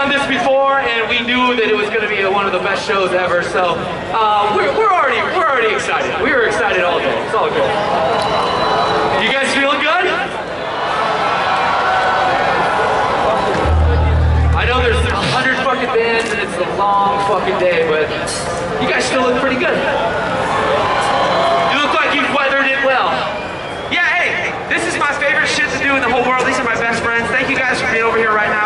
done this before, and we knew that it was going to be one of the best shows ever. So we're already excited. We were excited all day. It's all good. You guys feeling good? I know there's 100 fucking bands and it's a long fucking day, but you guys still look pretty good. You look like you've weathered it well. Yeah, hey, this is my favorite shit to do in the whole world. These are my best friends. Thank you guys for being over here right now.